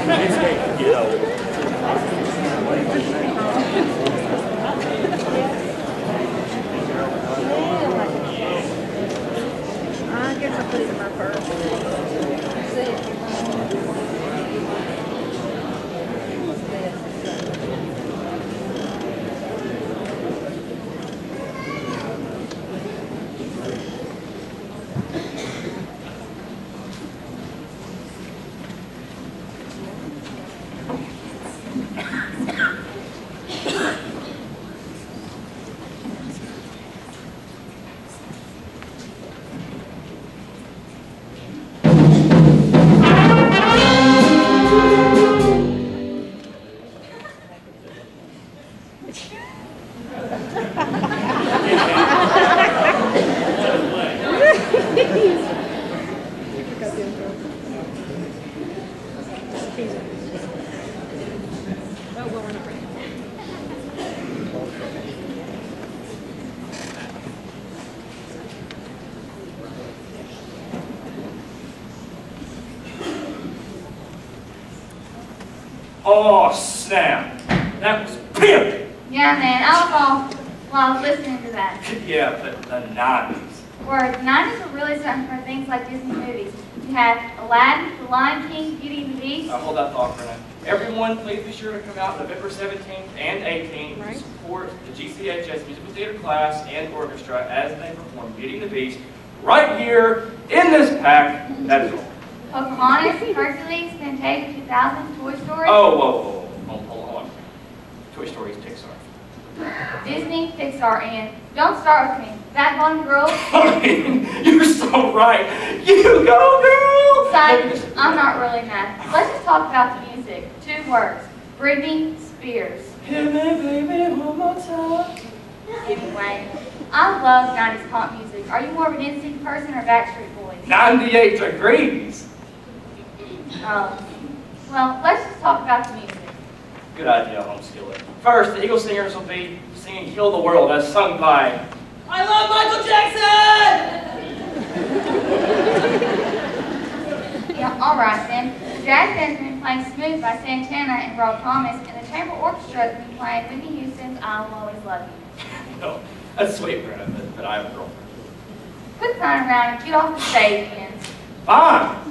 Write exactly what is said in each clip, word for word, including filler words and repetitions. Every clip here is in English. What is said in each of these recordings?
I guess I'll put it in my purse. Oh, snap. That was pimp. Yeah, man, I was all while I was listening to that. Yeah, but the nineties. Where the nineties were really something for things like Disney movies. You had Aladdin, The Lion King, Beauty and the Beast. Uh, hold that thought for a minute. Everyone, please be sure to come out November seventeenth and eighteenth Right. to support the G C H S Musical Theater class and orchestra as they perform Beauty and the Beast right here in this pack. That's all. Pocahontas, Hercules, Fantasia two thousand, Toy Story. Oh, whoa, whoa, whoa. Hold, hold on. Toy Story is Pixar. Disney, Pixar, and don't start with me. That one girl. I mean, you're so right. You go, girl! Besides, I'm not really mad. Let's just talk about the music. Two words. Britney Spears. Hit me, baby, one more time. Anyway, I love nineties pop music. Are you more of an N Sync person or Backstreet Boys? ninety-eight degrees. Oh. Well, let's just talk about the music. Good idea, Homeskillet. First, the Eagle Singers will be singing Heal the World as sung by I Love Michael Jackson! Yeah, all right then. The jazz band's been playing Smooth by Santana and Rob Thomas, and the chamber orchestra has been playing Whitney Houston's I Will Always Love You. No, that's sweet, Brenna, but, but I have a girlfriend. Quit clowning around and get off the stage, Vince. Fine!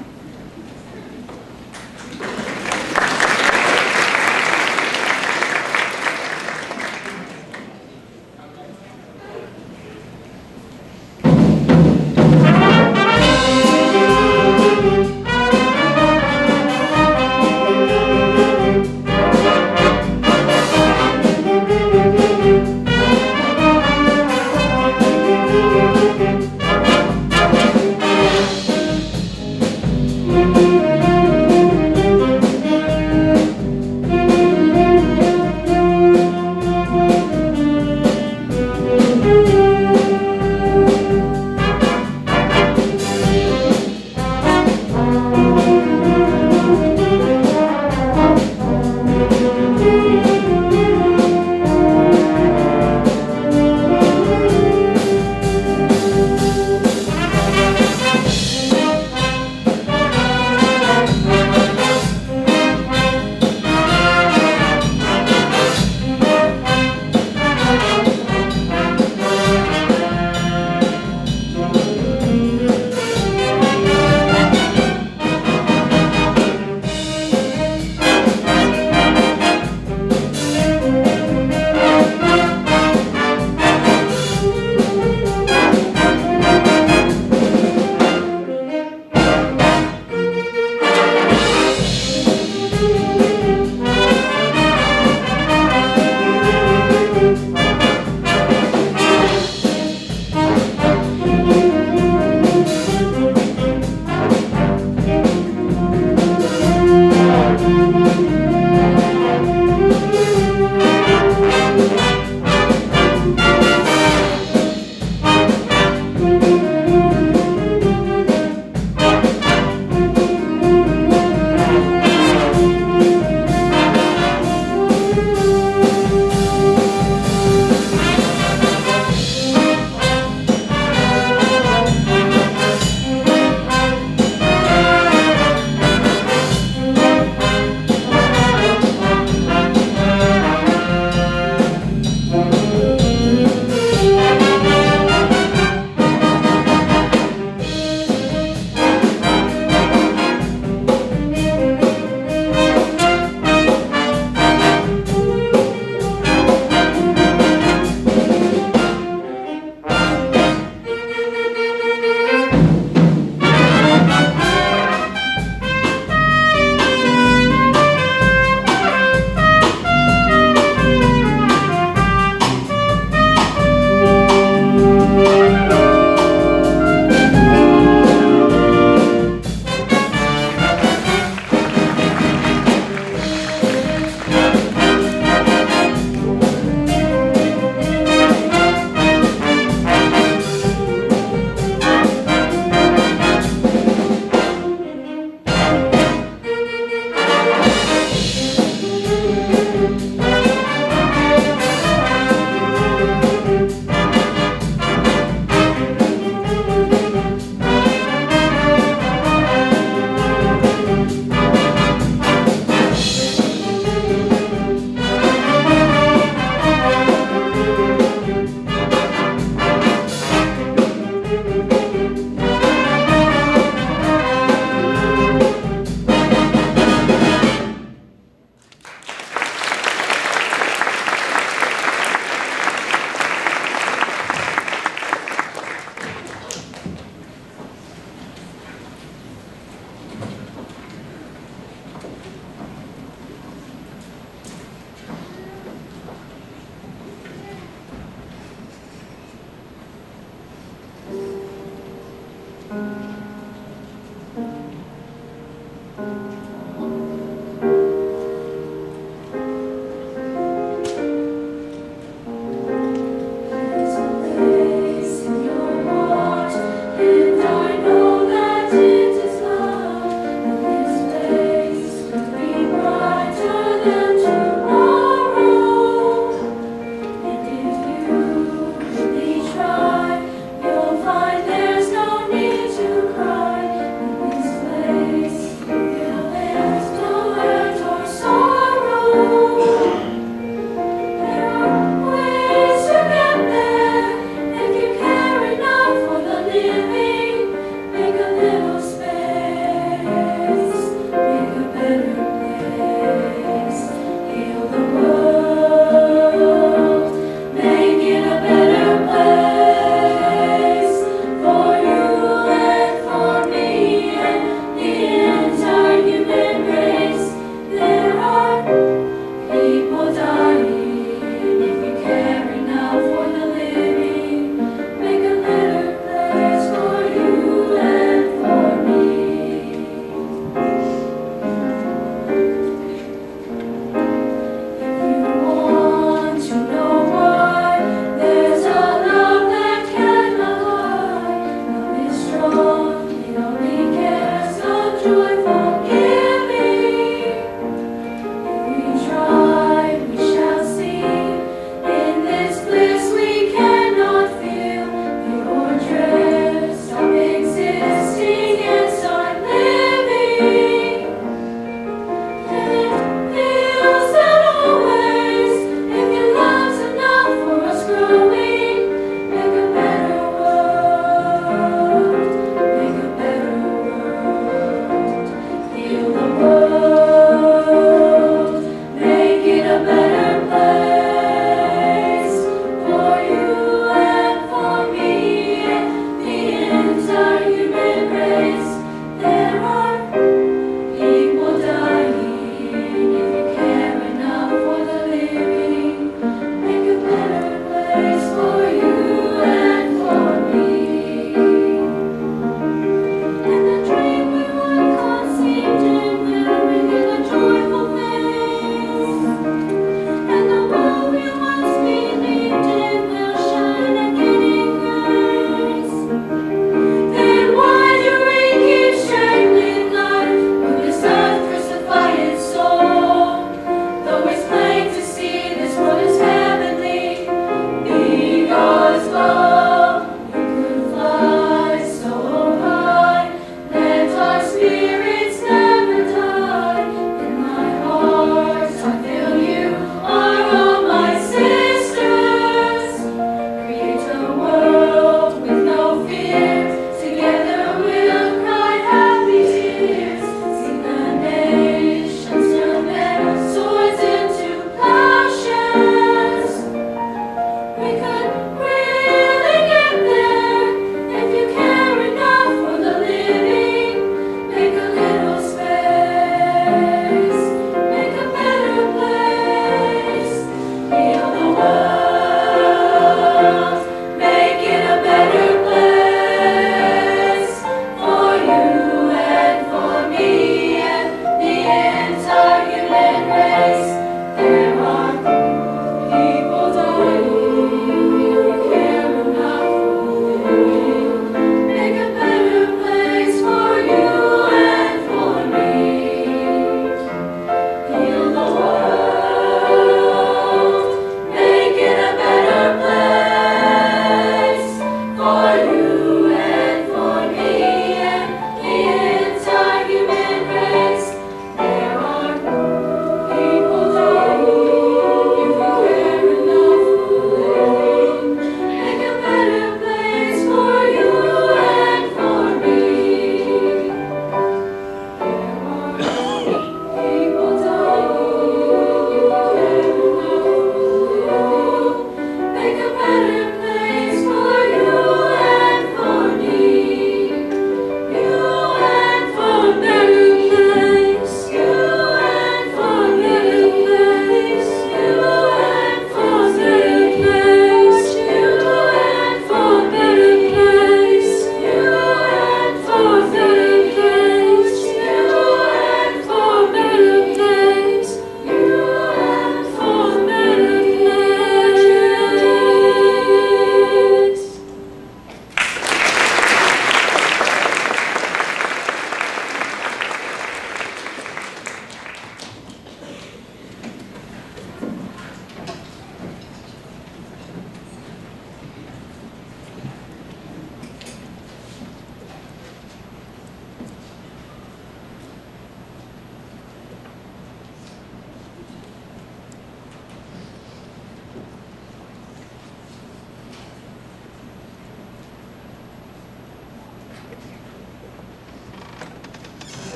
There are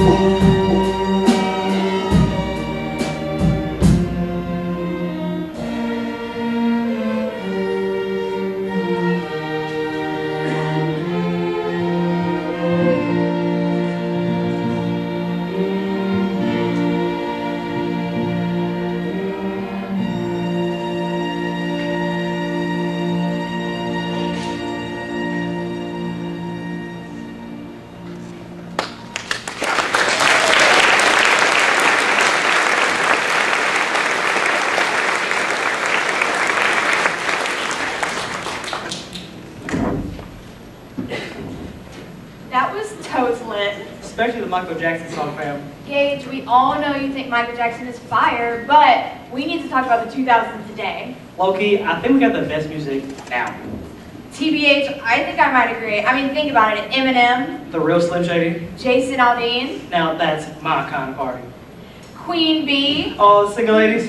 That was totes lit. Especially the Michael Jackson song, fam. Gage, we all know you think Michael Jackson is fire, but we need to talk about the two thousands today. Low-key, I think we got the best music now. T B H, I think I might agree. I mean, think about it. Eminem, The real Slim Shady. Jason Aldean, Now that's my kind of party. Queen Bee. All the single ladies.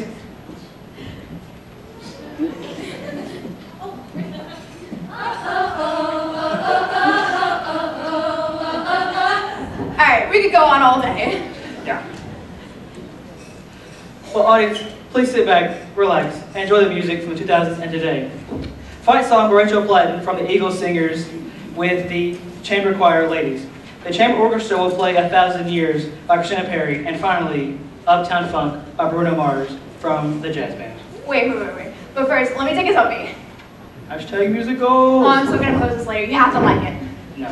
Alright, we could go on all day. Yeah. Well, audience, please sit back, relax, and enjoy the music from the two thousands and today. Fight song by Rachel Platten from the Eagles Singers with the Chamber Choir Ladies. The Chamber Orchestra will play A Thousand Years by Christina Perri, and finally, Uptown Funk by Bruno Mars from the Jazz Band. Wait, wait, wait, wait. But first, let me take a selfie. Hashtag music goals. Oh, I'm still gonna post this later. You have to like it. No.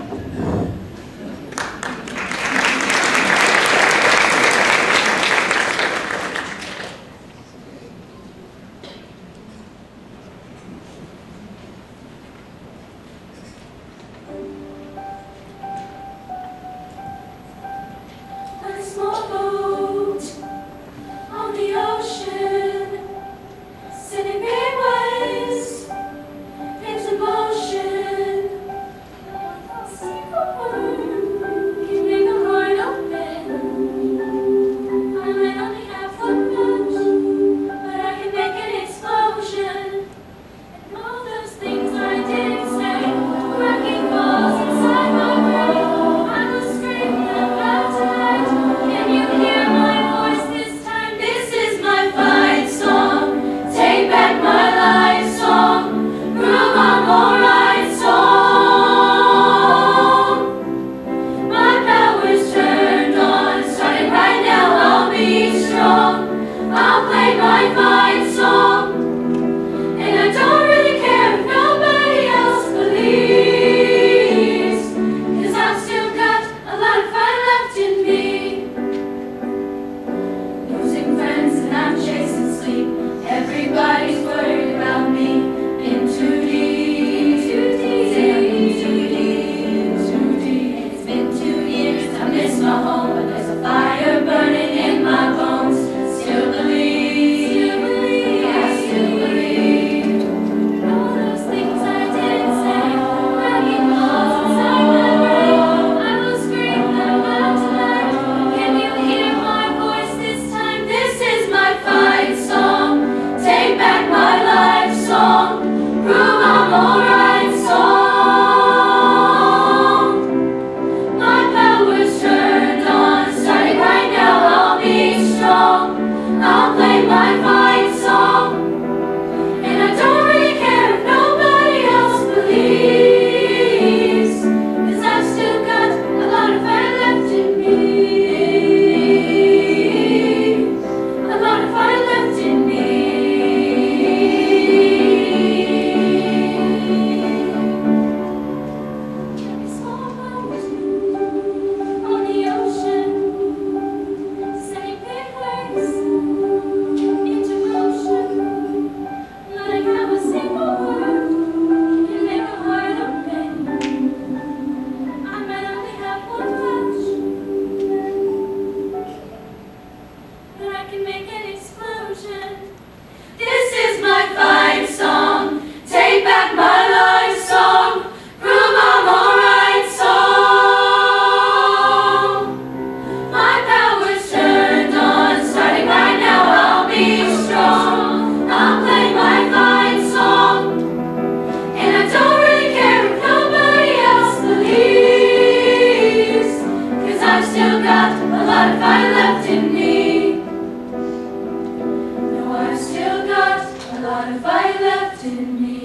A small boat on the ocean, sending big waves into motion. A single word can make a heart open. I might only have one touch, but I can make an explosion. And all those things I didn't say, wrecking balls inside my brain. I will scream about tonight. Can you hear my voice this time? This is my fight song. Take back my life song. Groove on alright song. My power's turned on. Starting right now, I'll be strong. I'll play my fight song. And I don't really care if nobody else believes, 'cause I've still got a lot of fight left in me. Losing friends and I'm chasing sleep. Everybody's worried about me. In too deep, too deep, too deep, too deep. It's been two years, I miss my home, but there's a fire burning in my bones. Still believe, still believe, I still believe. All those things I didn't say, wrecking balls inside my brain. I will scream them out tonight. Can you hear my voice this time? This is my fight song. Take back my life song. Prove I'm alright song. My power's turned on. lot of fight left in me. No, I've still got a lot of fight left in me.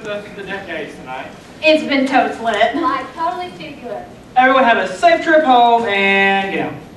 the, the decades tonight. It's been totes lit. Like, totally too good. Everyone have a safe trip home and get out.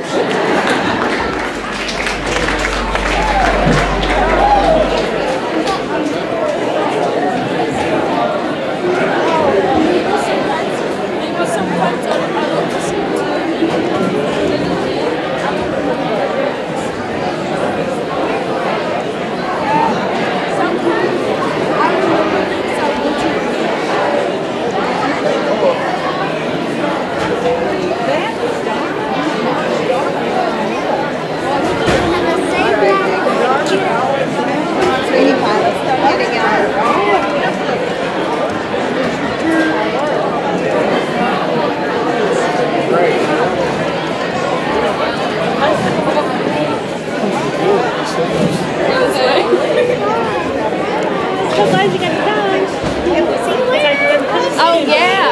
Oh, yeah.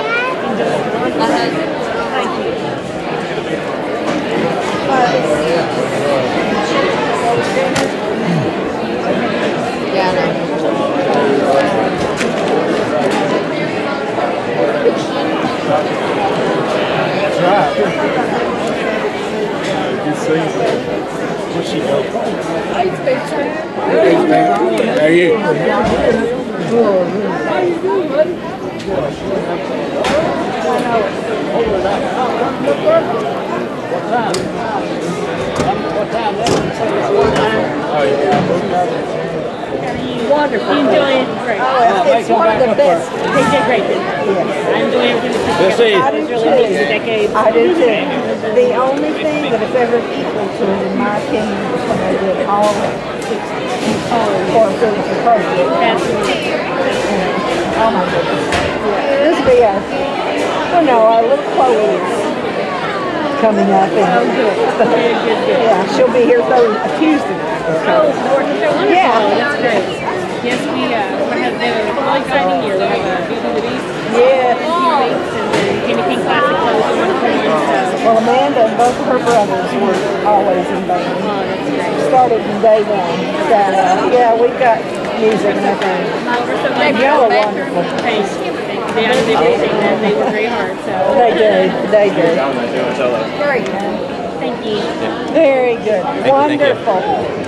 Yeah, I know. That's right. You see, what's she doing? How are you? Wonderful. You enjoy it? Great. Oh, it's one of the best. They did great, didn't they? Yes. I enjoy everything that's Let's see. It was really neat the decade. I do too. The only thing that is ever equal to it, in my opinion, is when they did all sixties for Phillips appropriate. Oh my goodness. This will be a, well no, our little Chloe is coming up. And, Oh, good. Good, good, good. yeah, she'll be here Thursday, Tuesday. Oh, Lord, they're wonderful. Yeah. That's great. Yes, we uh, we're having a really exciting year. We have a Beauty and the Beast Yeah. in a few weeks, and then Jimmy King Classic closed in one point. So, Well, Amanda and both of her brothers were always in band. oh, that's great. Started in day one. So, uh, yeah, we've got music and everything. Well, we're so glad you Y'all got are back. wonderful. Thanks. They did everything. That they were very hard. So They do. They do. very good. Thank you. Very good. Wonderful.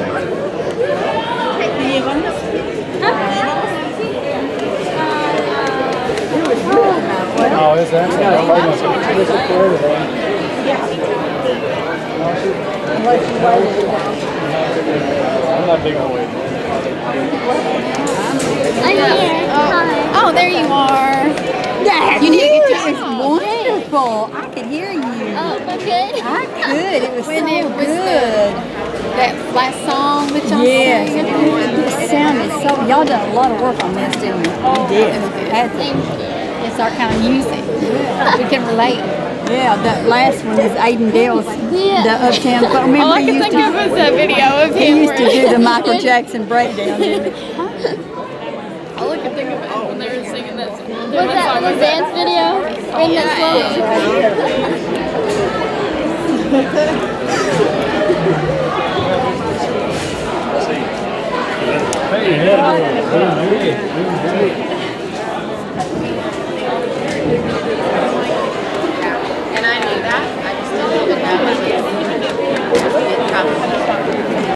Oh, is that? Unless you waited. I'm not big on waiting. Oh, there you are. Yeah, You need to get your- It's wonderful. I could hear you. Oh, good. I could. It was When so it was good. That last song that y'all Yes. sang. It sounded so. Y'all done a lot of work on this, didn't you? You did. Had to. Thank you. It's our kind of music. We can relate. Yeah, that last one is Aiden Dale's, Yeah. the Uptown. But remember All I he can used think to, of is that video of he him used to where- do the Michael Jackson breakdown, didn't he? All I can think of is when they were singing that song. Was that the dance video? In the slow Hey, hey, hey, hey, hey, hey.